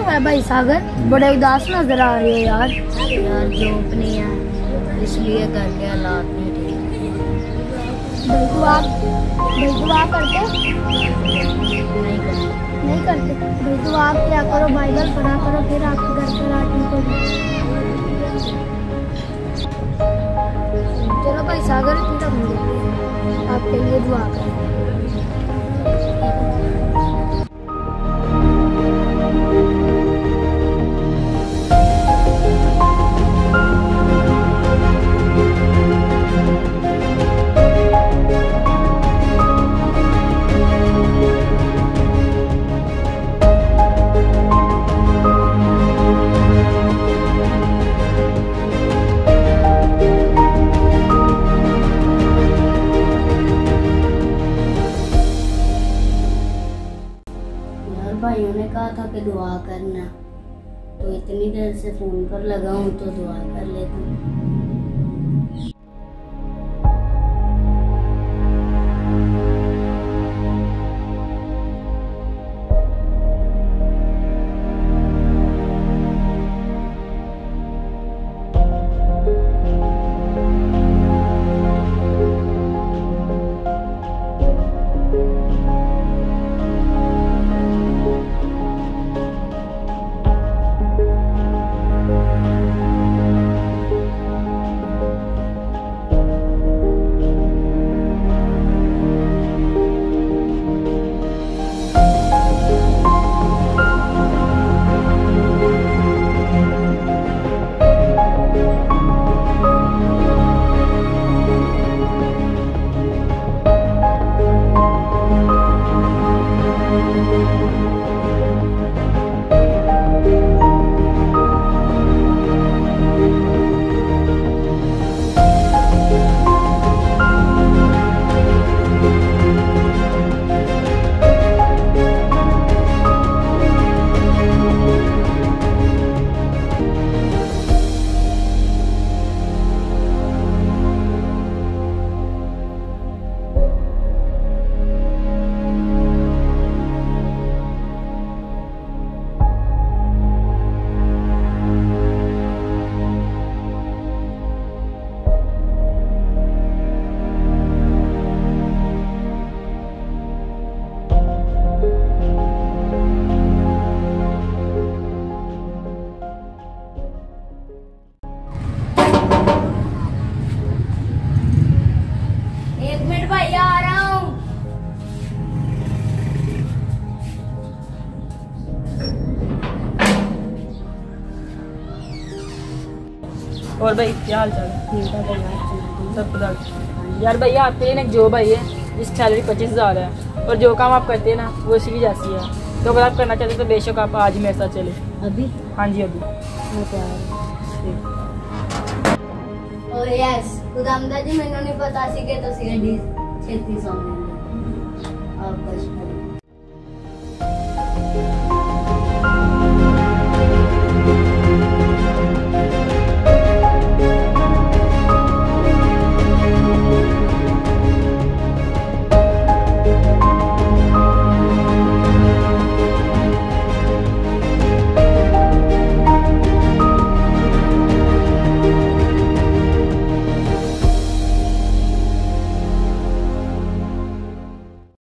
है भाई सागर? बड़े उदास नजर आ रहे हो यार। यार जॉब नहीं है, इसलिए घर के हालात नहीं ठीक। भाई दुआ करते? नहीं करते भाई। तो आप क्या करो, बाइबल पढ़ा करो, फिर आपके घर के हालात ठीक होगी। चलो भाई सागर, फिर हम आपके लिए दुआ करें। भाइयों ने कहा था कि दुआ करना, तो इतनी देर से फोन पर लगा हूँ तो दुआ कर लेता हूँ। और भाई क्या हाल चाल है? सब पता यार भैया, आपके लिए एक जॉब आई है जिसकी सैलरी 25,000 है, और जो काम आप करते हैं ना वो इसी की जैसी है। तो अगर आप करना चाहते हैं तो बेशक आप आज ही मेरे साथ चले। अभी? हाँ जी अभी। और यस खुदामदा जी, मैंने नहीं पता सी के तो सी छेती सॉन्ग आप बस